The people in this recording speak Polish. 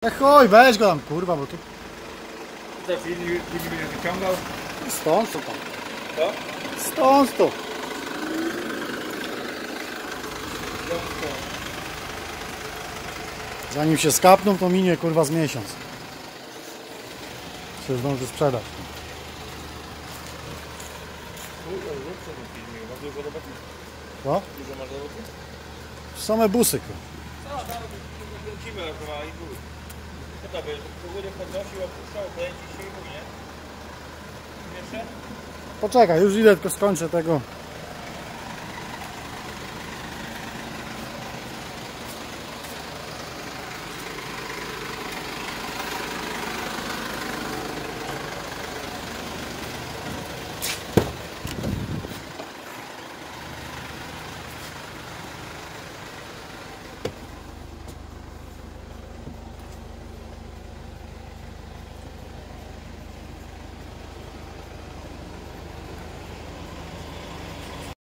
Chuj, weź go tam, kurwa, bo tu... Te filmy nie wyciągał? Stąd to tam. Co? Stąd to. Zanim się skapną, to minie, kurwa, z miesiąc. Się zdąży sprzedać. Co? Dużo masz roboty? Same busy, kurwa. No, tam wrócimy chyba i tu. Co to by? Pogódę podnosił, opuszczał, kręcić się i mój, nie? Jeszcze? Poczekaj, już idę, tylko skończę tego.